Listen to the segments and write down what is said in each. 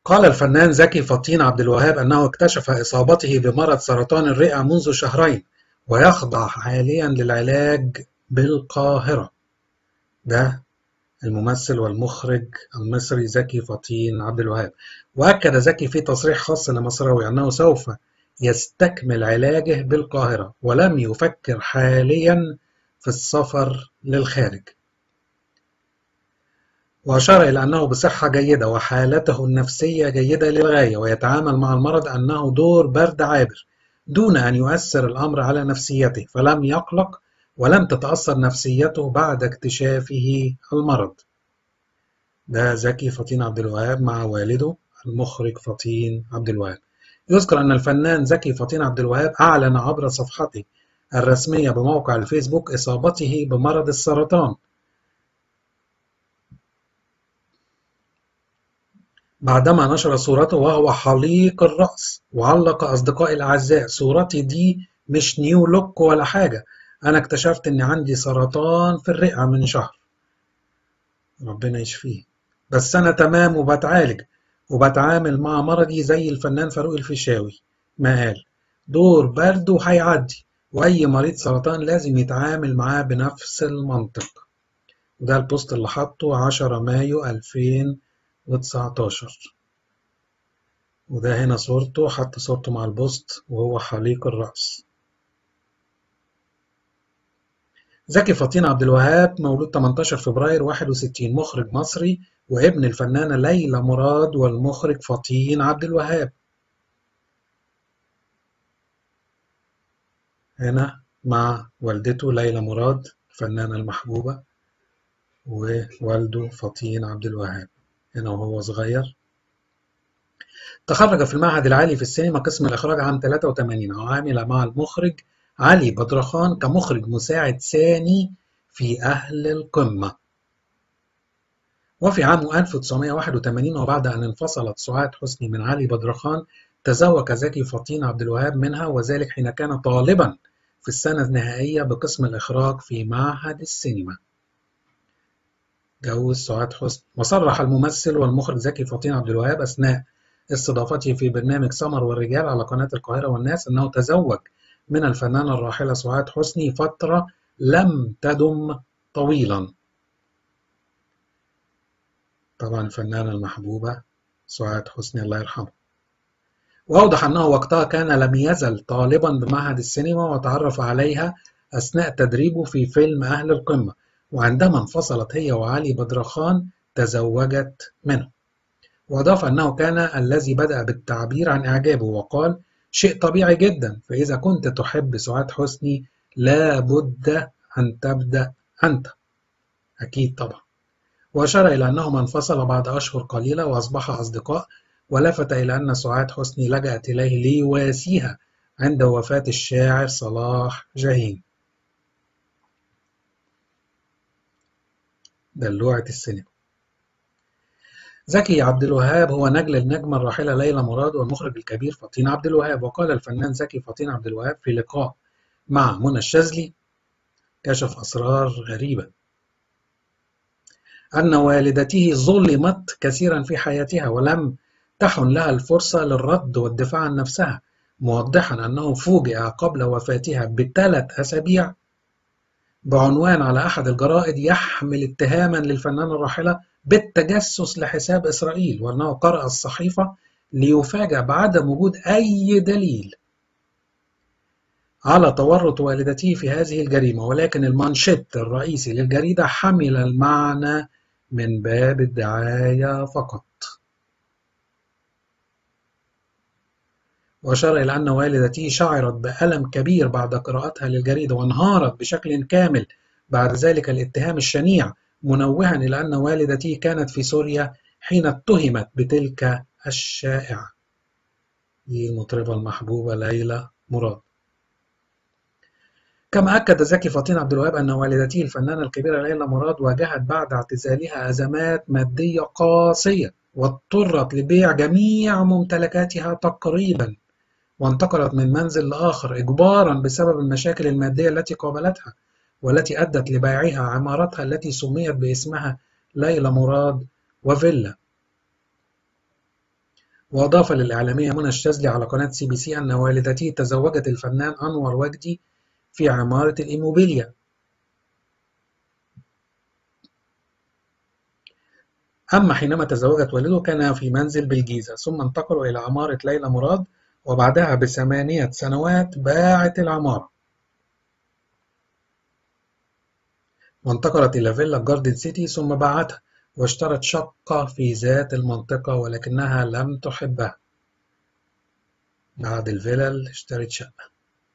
قال الفنان زكي فطين عبد الوهاب أنه اكتشف إصابته بمرض سرطان الرئة منذ شهرين، ويخضع حاليا للعلاج بالقاهرة. ده الممثل والمخرج المصري زكي فطين عبد الوهاب. وأكد زكي في تصريح خاص لمصراوي أنه سوف يستكمل علاجه بالقاهرة، ولم يفكر حاليا في السفر للخارج. وأشار إلى أنه بصحة جيدة وحالته النفسية جيدة للغاية، ويتعامل مع المرض أنه دور برد عابر دون أن يؤثر الأمر على نفسيته، فلم يقلق ولم تتأثر نفسيته بعد اكتشافه المرض. ده زكي فطين عبد الوهاب مع والده المخرج فطين عبد الوهاب. يذكر أن الفنان زكي فطين عبد الوهاب أعلن عبر صفحته الرسمية بموقع الفيسبوك إصابته بمرض السرطان، بعدما نشر صورته وهو حليق الرأس، وعلق أصدقائي الأعزاء: صورتي دي مش نيو لوك ولا حاجة، أنا اكتشفت إن عندي سرطان في الرئة من شهر، ربنا يشفيه، بس أنا تمام وبتعالج وبتعامل مع مرضي زي الفنان فاروق الفيشاوي ما قال، دور برد وهيعدي، وأي مريض سرطان لازم يتعامل معاه بنفس المنطق. وده البوست اللي حطه 10 مايو 2019. وده هنا صورته، حط صورته مع البوست وهو حليق الرأس. زكي فطين عبد الوهاب مولود 18 فبراير 61، مخرج مصري وابن الفنانة ليلى مراد والمخرج فطين عبد الوهاب. هنا مع والدته ليلى مراد الفنانة المحبوبة، ووالده فطين عبد الوهاب هنا وهو صغير. تخرج في المعهد العالي في السينما قسم الإخراج عام 83، وعمل مع المخرج علي بدرخان كمخرج مساعد ثاني في أهل القمة. وفي عام 1981 وبعد أن انفصلت سعاد حسني من علي بدرخان، تزوج زكي فطين عبد الوهاب منها، وذلك حين كان طالبا في السنة النهائية بقسم الإخراج في معهد السينما. جوز سعاد حسني. وصرح الممثل والمخرج زكي فطين عبد الوهاب أثناء استضافته في برنامج سمر والرجال على قناة القاهرة والناس أنه تزوج من الفنانة الراحلة سعاد حسني فترة لم تدم طويلا. طبعا الفنانة المحبوبة سعاد حسني الله يرحمها. وأوضح أنه وقتها كان لم يزل طالبا بمعهد السينما، وتعرف عليها أثناء تدريبه في فيلم أهل القمة، وعندما انفصلت هي وعلي بدرخان تزوجت منه. وأضاف أنه كان الذي بدأ بالتعبير عن إعجابه وقال: شيء طبيعي جدا، فإذا كنت تحب سعاد حسني لا بد أن تبدأ أنت. أكيد طبعا. وأشار إلى أنهما انفصلا بعد أشهر قليلة وأصبحا أصدقاء، ولفت إلى أن سعاد حسني لجأت إليه ليواسيها عند وفاة الشاعر صلاح جاهين. دلوعة السينما. زكي عبد الوهاب هو نجل النجمة الراحلة ليلى مراد والمخرج الكبير فطين عبد الوهاب. وقال الفنان زكي فطين عبد الوهاب في لقاء مع منى الشاذلي: كشف أسرار غريبة، أن والدته ظلمت كثيرا في حياتها ولم تحن لها الفرصة للرد والدفاع عن نفسها، موضحا أنه فوجئ قبل وفاتها ب3 أسابيع بعنوان على أحد الجرائد يحمل اتهاما للفنانة الراحلة بالتجسس لحساب إسرائيل، وأنه قرأ الصحيفة ليفاجأ بعدم وجود أي دليل على تورط والدته في هذه الجريمة، ولكن المانشيت الرئيسي للجريدة حمل المعنى من باب الدعاية فقط. وأشار إلى أن والدته شعرت بألم كبير بعد قراءتها للجريدة، وانهارت بشكل كامل بعد ذلك الاتهام الشنيع، منوها إلى أن والدته كانت في سوريا حين اتهمت بتلك الشائعة. دي المطربة المحبوبة ليلى مراد. كما أكد زكي فطين عبد الوهاب أن والدته الفنانة الكبيرة ليلى مراد واجهت بعد اعتزالها أزمات مادية قاسية، واضطرت لبيع جميع ممتلكاتها تقريبا، وانتقلت من منزل لآخر إجبارا بسبب المشاكل المادية التي قابلتها، والتي أدت لبيعها عمارتها التي سميت باسمها ليلى مراد وفيلا. وأضاف للإعلامية منى الشاذلي على قناة CBC أن والدته تزوجت الفنان أنور وجدي في عمارة الإيموبيليا. أما حينما تزوجت والده كان في منزل بالجيزة، ثم انتقلوا إلى عمارة ليلى مراد، وبعدها ب8 سنوات باعت العمارة وانتقلت إلى فيلا جاردن سيتي، ثم باعتها واشترت شقة في ذات المنطقة ولكنها لم تحبها. بعد الفلل اشترت شقة.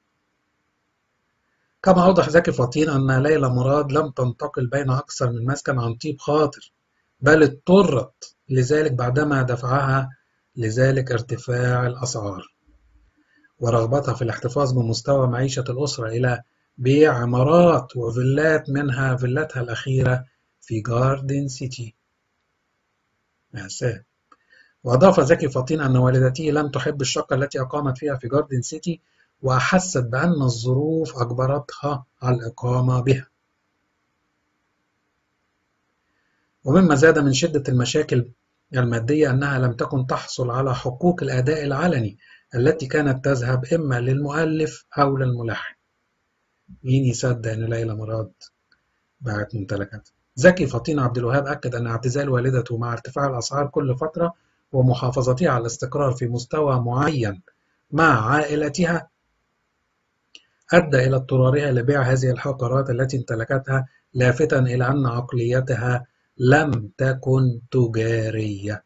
كما أوضح زكي فطين أن ليلى مراد لم تنتقل بين أكثر من مسكن عن طيب خاطر، بل اضطرت لذلك بعدما دفعها لذلك ارتفاع الأسعار ورغبتها في الاحتفاظ بمستوى معيشة الأسرة إلى بيع عمارات وفيلات، منها فيلتها الأخيرة في جاردن سيتي. مأساة. وأضاف زكي فطين أن والدته لم تحب الشقة التي أقامت فيها في جاردن سيتي، وأحست بأن الظروف أجبرتها على الإقامة بها. ومما زاد من شدة المشاكل المادية أنها لم تكن تحصل على حقوق الأداء العلني التي كانت تذهب إما للمؤلف أو للملحن. مين يصدق أن ليلى مراد باعت ممتلكاتها؟ زكي فطين عبد الوهاب أكد أن اعتزال والدته مع ارتفاع الأسعار كل فترة ومحافظتها على الاستقرار في مستوى معين مع عائلتها أدى إلى اضطرارها لبيع هذه الحقارات التي امتلكتها، لافتا إلى أن عقليتها لم تكن تجارية.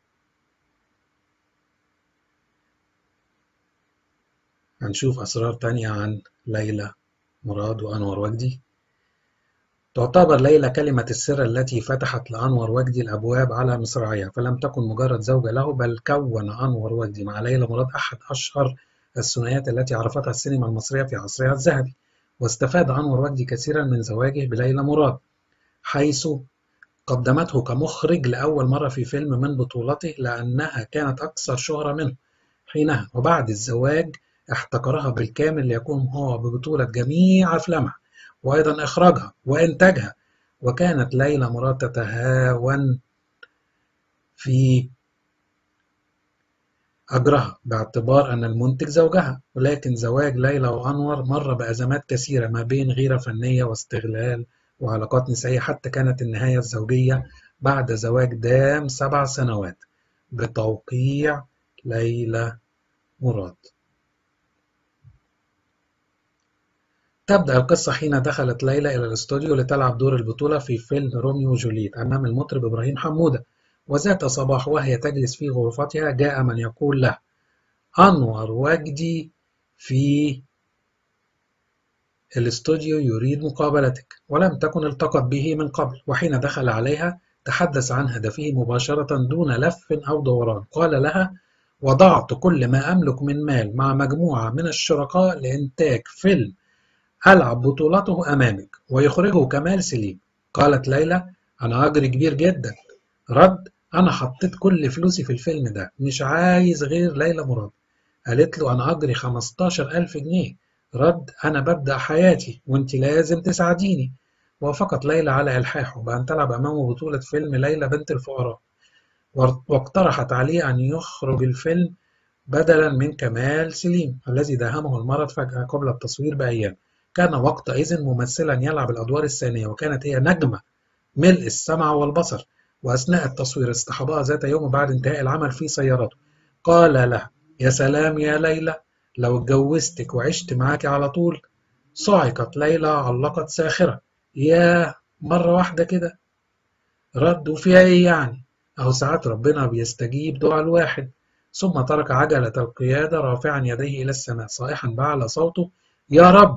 هنشوف أسرار تانية عن ليلى مراد وأنور وجدي. تعتبر ليلى كلمة السر التي فتحت لأنور وجدي الأبواب على مصراعيها، فلم تكن مجرد زوجة له، بل كون أنور وجدي مع ليلى مراد أحد أشهر الثنائيات التي عرفتها السينما المصرية في عصرها الذهبي. واستفاد أنور وجدي كثيرا من زواجه بليلى مراد، حيث قدمته كمخرج لأول مرة في فيلم من بطولته لأنها كانت أكثر شهرة منه حينها، وبعد الزواج احتكرها بالكامل ليقوم هو ببطولة جميع أفلامها وأيضا إخراجها وإنتاجها. وكانت ليلى مراد تتهاون في أجرها باعتبار أن المنتج زوجها، ولكن زواج ليلى وأنور مر بأزمات كثيرة ما بين غيرة فنية واستغلال وعلاقات نسائية، حتى كانت النهاية الزوجية بعد زواج دام 7 سنوات بتوقيع ليلى مراد. تبدأ القصة حين دخلت ليلى إلى الاستوديو لتلعب دور البطولة في فيلم روميو وجولييت أمام المطرب إبراهيم حمودة، وذات صباح وهي تجلس في غرفتها جاء من يقول لها: أنور وجدي في الاستوديو يريد مقابلتك، ولم تكن التقت به من قبل. وحين دخل عليها تحدث عن هدفه مباشرة دون لف أو دوران. قال لها: وضعت كل ما أملك من مال مع مجموعة من الشركاء لإنتاج فيلم ألعب بطولته أمامك ويخرجه كمال سليم. قالت ليلى: أنا أجر كبير جدا. رد: أنا حطيت كل فلوسي في الفيلم ده، مش عايز غير ليلى مراد. قالت له: أنا أجري 15,000 جنيه. رد: أنا ببدأ حياتي وأنت لازم تساعديني. وافقت ليلى على إلحاحه بأن تلعب أمامه بطولة فيلم ليلى بنت الفقراء، واقترحت عليه أن يخرج الفيلم بدلا من كمال سليم الذي داهمه المرض فجأة قبل التصوير بأيام. كان وقتئذ ممثلا يلعب الأدوار الثانية، وكانت هي نجمة ملء السمع والبصر. وأثناء التصوير اصطحبها ذات يوم بعد انتهاء العمل في سيارته. قال لها: يا سلام يا ليلى، لو اتجوزتك وعشت معاكي على طول. صعقت ليلى علقت ساخرة: ياه، مرة واحدة كده؟ رد: وفيها ايه يعني؟ اهو ساعات ربنا بيستجيب دعاء الواحد. ثم ترك عجلة القيادة رافعا يديه إلى السماء صائحا بأعلى صوته: يا رب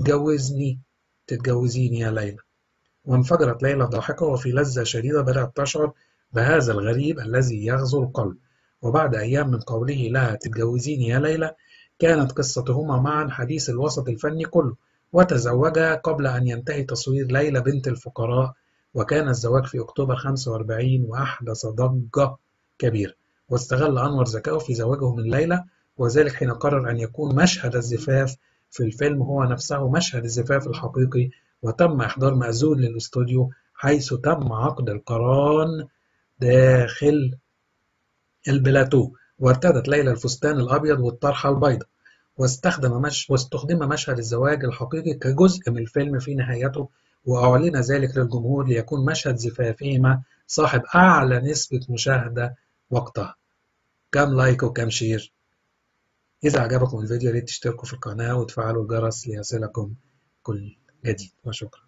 تتجوزيني يا ليلى. وانفجرت ليلى ضاحكة، وفي لذة شديدة بدأت تشعر بهذا الغريب الذي يغزو القلب. وبعد أيام من قوله لها: تتجوزيني يا ليلى، كانت قصتهما معا حديث الوسط الفني كله. وتزوجا قبل أن ينتهي تصوير ليلى بنت الفقراء، وكان الزواج في أكتوبر 45 وأحدث ضجة كبيرة. واستغل أنور ذكاءه في زواجه من ليلى، وذلك حين قرر أن يكون مشهد الزفاف في الفيلم هو نفسه مشهد الزفاف الحقيقي، وتم إحضار مأذون للاستوديو، حيث تم عقد القران داخل البلاتو. وارتدت ليلى الفستان الأبيض والطرحة البيضاء، واستخدم مشهد الزواج الحقيقي كجزء من الفيلم في نهايته، وأعلن ذلك للجمهور ليكون مشهد زفافهما صاحب أعلى نسبة مشاهدة وقتها. كام لايك وكام شير؟ إذا عجبكم الفيديو يا ريت تشتركوا في القناة وتفعلوا الجرس ليصلكم كل جديد، وشكرا.